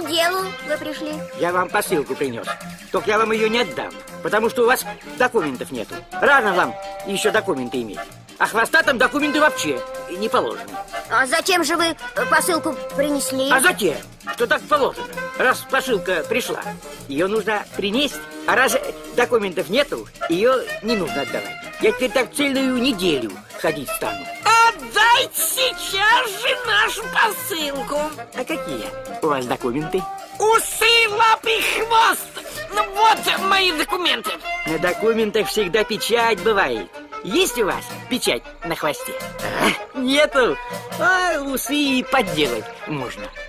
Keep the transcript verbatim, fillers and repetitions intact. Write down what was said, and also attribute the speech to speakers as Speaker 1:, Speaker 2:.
Speaker 1: делу вы пришли?
Speaker 2: Я вам посылку принес. Только я вам ее не отдам, потому что у вас документов нету. Рано вам еще документы иметь. А хвостатым документы вообще не положены.
Speaker 1: А зачем же вы посылку принесли?
Speaker 2: А затем, что так положено. Раз посылка пришла, ее нужно принести. А раз документов нету, ее не нужно отдавать. Я теперь так целую неделю ходить стану.
Speaker 3: Отдайте сейчас же нашу посылку.
Speaker 2: А какие у вас документы?
Speaker 3: Усы, лапы, хвост. Ну вот мои документы.
Speaker 2: На документах всегда печать бывает. Есть у вас печать на хвосте? А, нету. А усы подделать можно.